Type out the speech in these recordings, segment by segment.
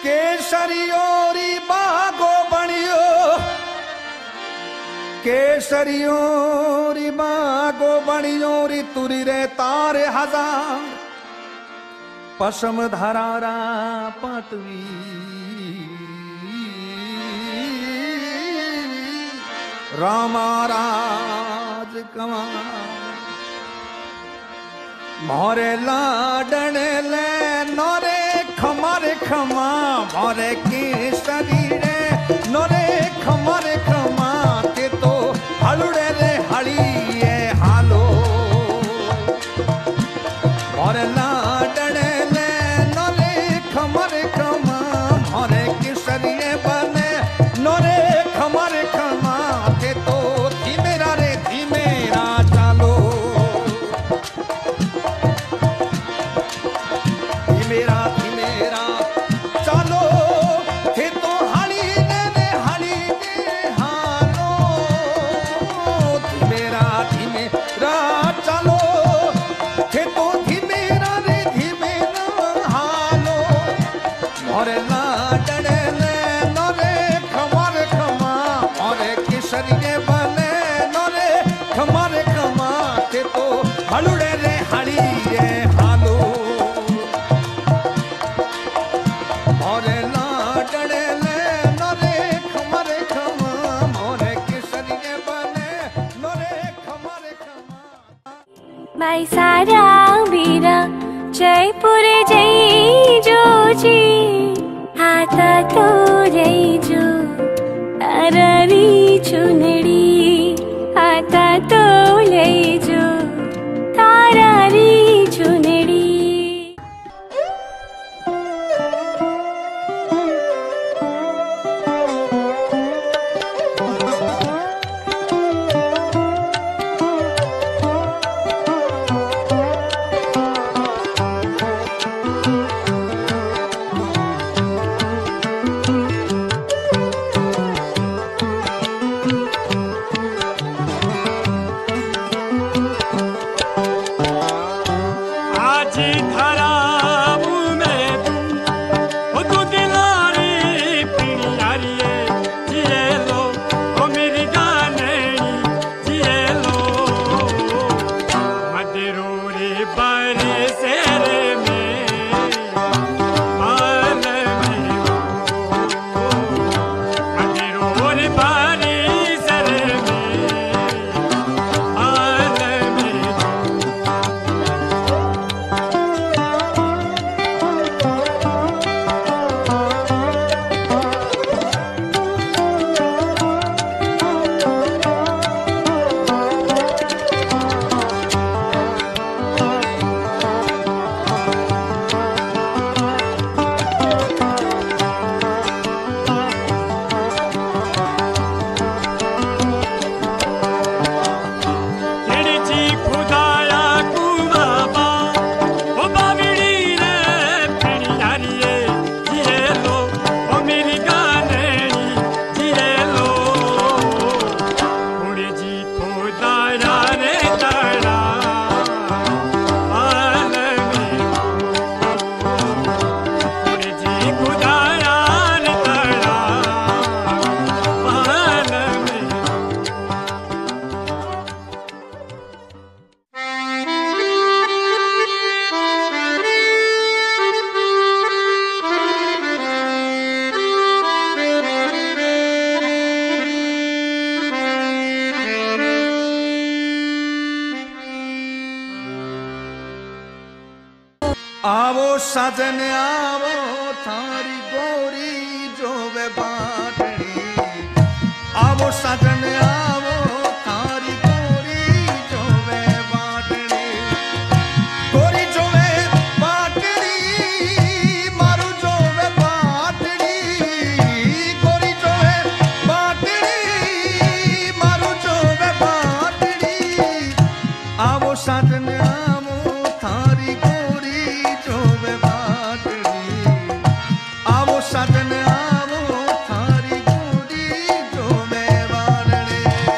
केसरियोरी बागो बणियो, केसरियोरी बागो बणियो री तुरी रे तारे हजार पशम धरारा पाटवी रामाराज कमा मोरे लाडन ले नोरे खमारे खमा मोरे केसरी रे नोरे खमारे खमा के तो हलुड़े रे हड़िए हालो मोरे लाडन ले नोरे खमारे खमा मोरे केसरी बने नोरे खमारे खमा के तो धीमेरा रे धीमेरा चालो धीमेरा चालो थे तो हली ने हालो धीमेरा चालो थे तो धीमेरा रे धीमेरा हालो मोरे लाडन ले नोरे खमार खमा मोरे किशरिये बने नोरे खमार खमा थे तो हलुड़े रे हड़िए हालो मोरे लाडन ले नोरे खमारे खमा मोरे किशरिये बने नोरे खमारे खमा माई सारा बीरा जयपुर जई जो जी हाथा तो जई जो अररी चुनड़ी हाथा तो लई जो तारारी चुनड़ी आवो सजन आवो थारी गोरी जो वे बाटड़ी आवो सजन आवो थारी गोरी जो वे बाटड़ी गोरी जो वे बाटड़ी मारू जो वे बाटड़ी गोरी जो वे बाटड़ी मारू जो वे बाटड़ी आवो सजन आवो थारी गोरी जो वे बाटड़ी आवो सजन आवो थारी गोरी जो वे बाटड़ी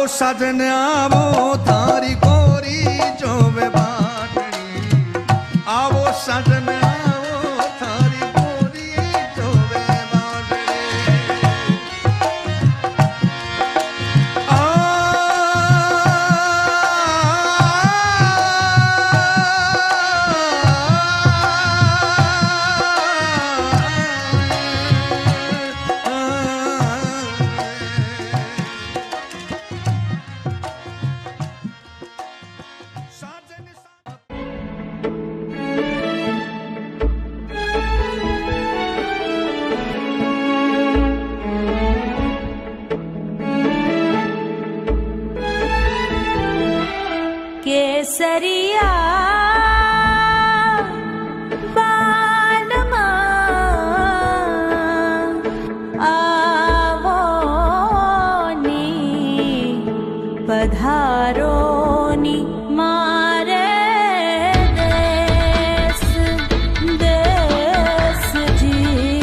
साजन आवो थारी गोरी जोवे बाटड़ी, आवो साजन आवो थारी गोरी जोवे बाटड़ी। केसरिया बालमा आवो नी पधारो नी मारे देश देश जी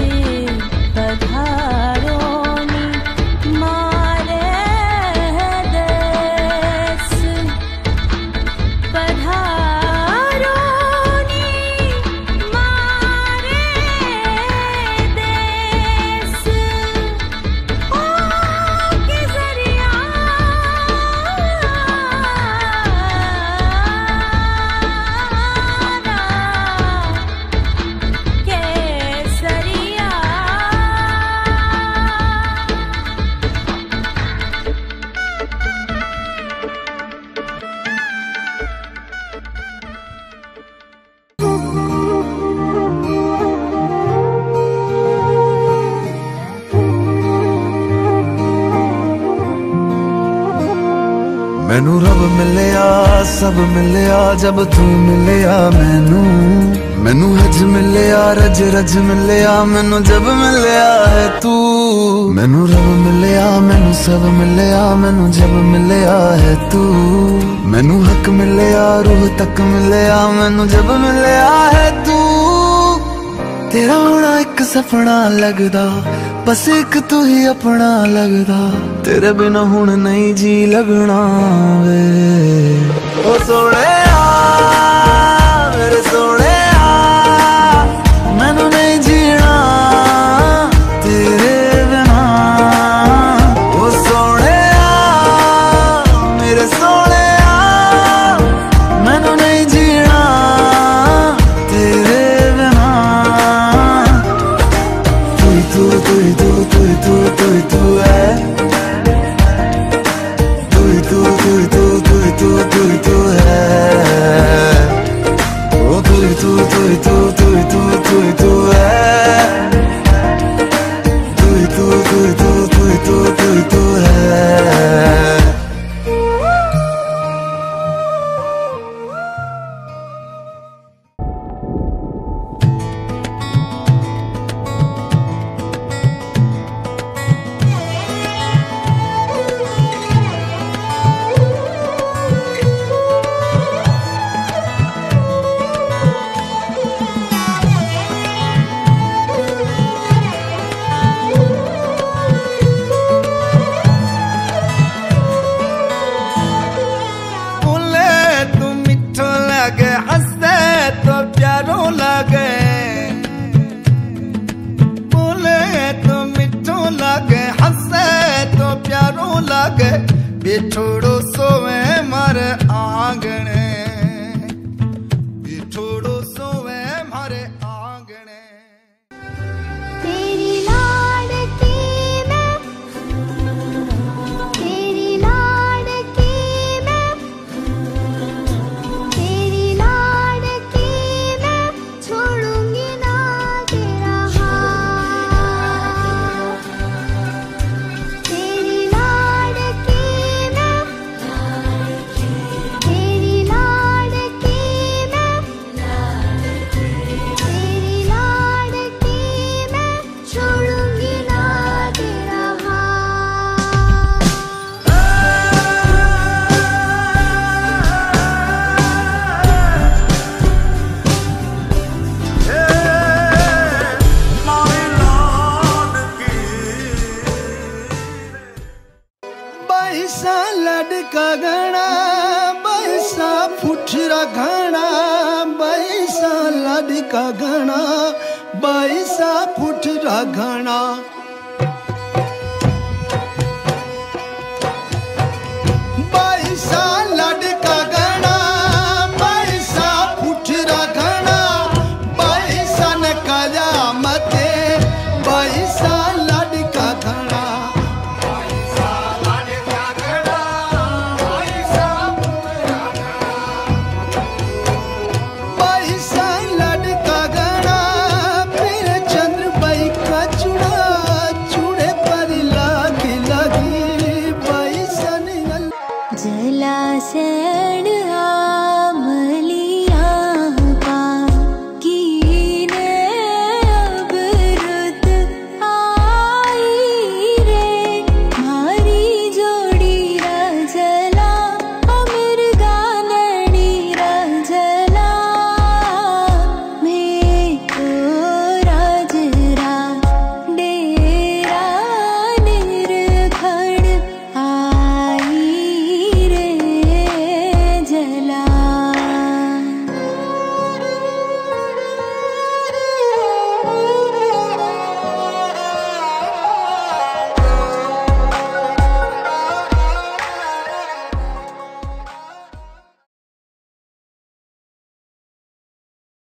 पधारो नी मारे देश पधारो नी मारे देश ओ केसरिया केसरिया मैनू रब मिलिया सब मिलिया जब तू मिलिया मैनू हज मिलिया रज रज मिलिया मैनू जब मिलिया है तू। मैनू रब मिलिया मैनू सब मिलिया मैनू जब मिलिया है तू। मैनू हक मिलिया रूह तक मिलिया मैनू जब मिलिया है तू। तेरा होना एक सपना लगदा बस एक तू ही अपना लगदा। तेरे बिना हुण नहीं जी लगना वे ओ सोहणिया मेरे सोहणिया मैनू नहीं जीना तेरे बिना। ओ सोहणिया मेरे सोहणिया मैनू नहीं जीना तेरे बिना। तू तू तू तू तू तू तू है तू तू तू तू तू तू तू तू है ओ तू तू तू तू तू तू तू तू है तू तू तू तू तू तू तू तू है। बिछोड़ो सोवे मारे आंगणे, बिछोड़ो सोवे मारे आंगणे। तेरी लाडकी मैं, तेरी लाडकी मैं, तेरी लाडकी मैं, छोड़ूंगी ना तेरा हाथ। तेरी लाडकी मैं, लाडका घना बैसा फुटरा घना बैसा लाडका घना बैसा फुटरा घना